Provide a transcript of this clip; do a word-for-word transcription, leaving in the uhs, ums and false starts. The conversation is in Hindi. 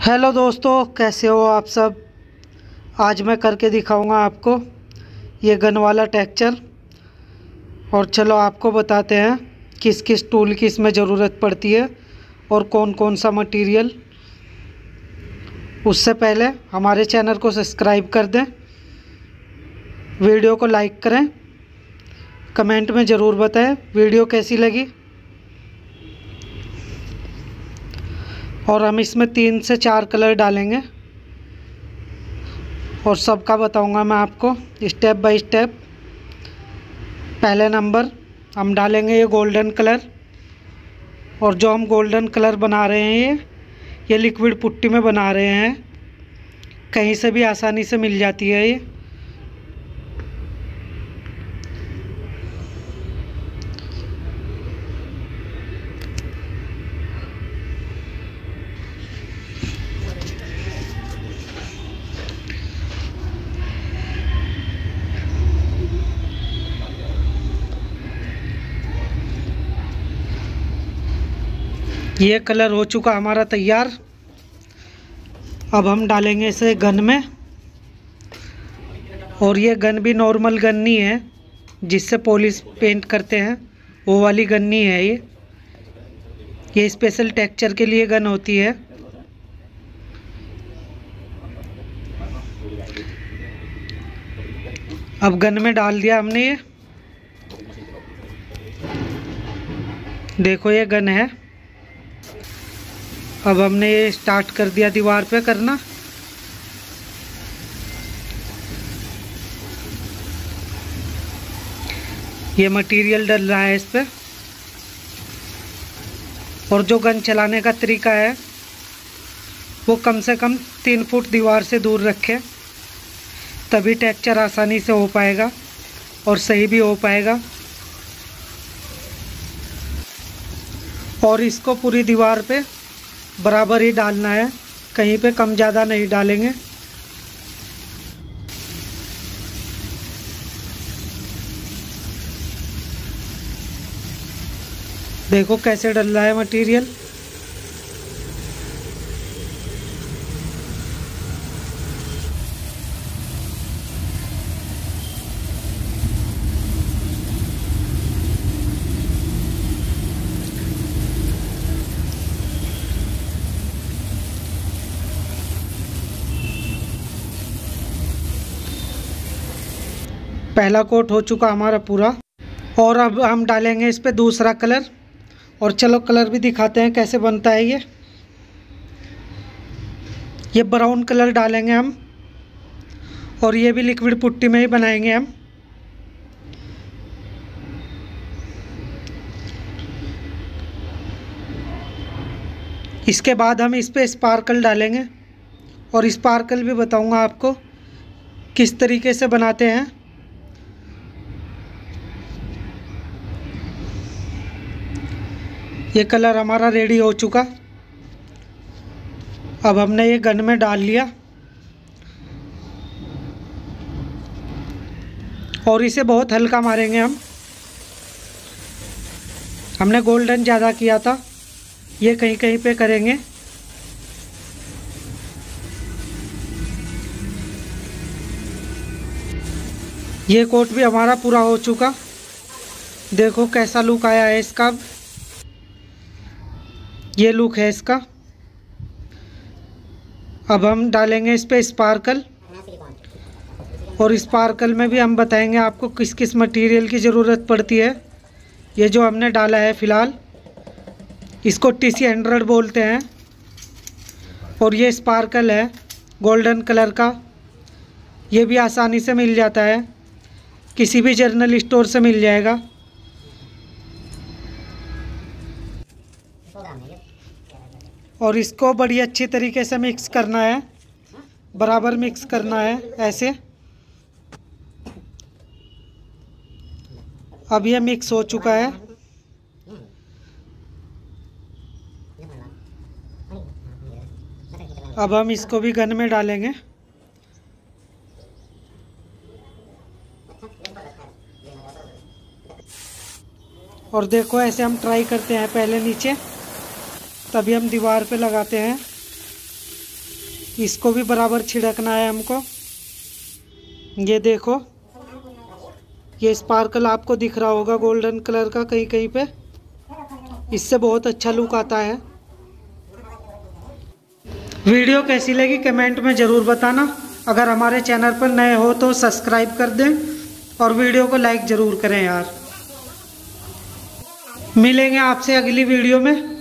हेलो दोस्तों, कैसे हो आप सब। आज मैं करके दिखाऊंगा आपको ये गन वाला टेक्चर। और चलो आपको बताते हैं किस किस टूल की इसमें ज़रूरत पड़ती है और कौन कौन सा मटेरियल। उससे पहले हमारे चैनल को सब्सक्राइब कर दें, वीडियो को लाइक करें, कमेंट में ज़रूर बताएं वीडियो कैसी लगी। और हम इसमें तीन से चार कलर डालेंगे और सबका बताऊंगा मैं आपको स्टेप बाय स्टेप। पहले नंबर हम डालेंगे ये गोल्डन कलर। और जो हम गोल्डन कलर बना रहे हैं ये ये लिक्विड पुट्टी में बना रहे हैं, कहीं से भी आसानी से मिल जाती है ये। ये कलर हो चुका हमारा तैयार। अब हम डालेंगे इसे गन में। और ये गन भी नॉर्मल गन नहीं है जिससे पॉलिश पेंट करते हैं, वो वाली गन नहीं है ये ये स्पेशल टेक्सचर के लिए गन होती है। अब गन में डाल दिया हमने ये, देखो ये गन है। अब हमने ये स्टार्ट कर दिया दीवार पे करना। ये मटेरियल डल रहा है इस पे। और जो गन चलाने का तरीका है वो कम से कम तीन फुट दीवार से दूर रखें, तभी टेक्सचर आसानी से हो पाएगा और सही भी हो पाएगा। और इसको पूरी दीवार पे बराबर ही डालना है, कहीं पे कम ज़्यादा नहीं डालेंगे। देखो कैसे डल रहा है मटेरियल। पहला कोट हो चुका हमारा पूरा। और अब हम डालेंगे इस पे दूसरा कलर। और चलो कलर भी दिखाते हैं कैसे बनता है ये ये ब्राउन कलर डालेंगे हम। और ये भी लिक्विड पुट्टी में ही बनाएंगे हम। इसके बाद हम इस पे स्पार्कल डालेंगे और स्पार्कल भी बताऊंगा आपको किस तरीके से बनाते हैं। ये कलर हमारा रेडी हो चुका। अब हमने ये गन में डाल लिया और इसे बहुत हल्का मारेंगे हम। हमने गोल्डन ज़्यादा किया था, ये कहीं कहीं पे करेंगे। ये कोट भी हमारा पूरा हो चुका। देखो कैसा लुक आया है इसका। ये लुक है इसका। अब हम डालेंगे इस पे स्पार्कल। और स्पार्कल में भी हम बताएंगे आपको किस किस मटेरियल की ज़रूरत पड़ती है। ये जो हमने डाला है फ़िलहाल इसको टी सी हंड्रेड बोलते हैं। और ये स्पार्कल है गोल्डन कलर का, ये भी आसानी से मिल जाता है, किसी भी जनरल स्टोर से मिल जाएगा। और इसको बड़ी अच्छी तरीके से मिक्स करना है, बराबर मिक्स करना है ऐसे। अब ये मिक्स हो चुका है। अब हम इसको भी गन में डालेंगे। और देखो ऐसे हम ट्राई करते हैं पहले नीचे, तभी हम दीवार पे लगाते हैं। इसको भी बराबर छिड़कना है हमको। ये देखो, ये स्पार्कल आपको दिख रहा होगा गोल्डन कलर का कहीं कहीं पे, इससे बहुत अच्छा लुक आता है। वीडियो कैसी लगी कमेंट में ज़रूर बताना। अगर हमारे चैनल पर नए हो तो सब्सक्राइब कर दें और वीडियो को लाइक ज़रूर करें यार। मिलेंगे आपसे अगली वीडियो में।